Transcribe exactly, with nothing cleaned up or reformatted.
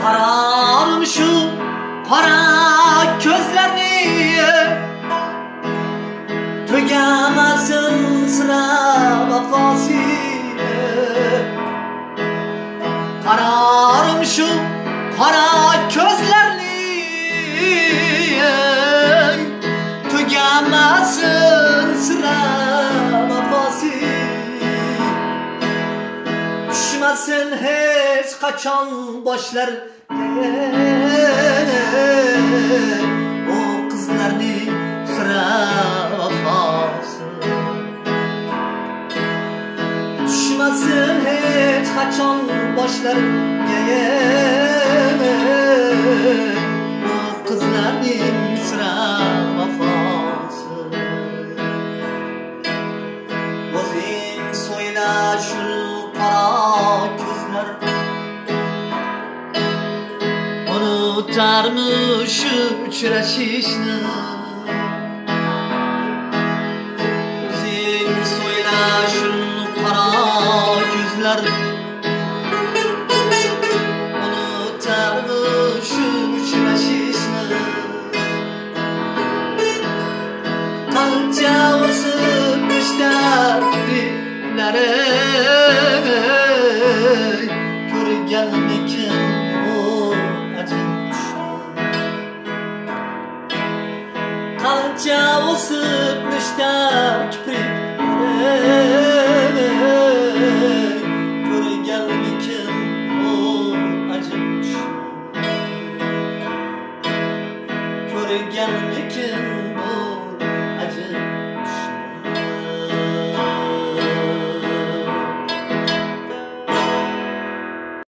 Qararım şu qora ko'zlarni, tugamasin sira vafosi. Qararım şu qora ko'zlarni, tugamasin sira vafosi. Tushmasin hech qachon boshlarga o qizlarning sira vafosi. Tushmasin hech qachon boshlarga o qizlarning sira vafosi. O'zing so'yla shu qora ko'zlar, unutarmish uchrashishni. O'zing so'yla shu qora ko'zlar, unutarmish uchrashishni. Qancha o'sib ishtar diplari, ko'rganmikin u ajib tushni. Qancha o'sib ishtar kipriklari, ko'rganmikin u ajib tushni. Ko'rganmikin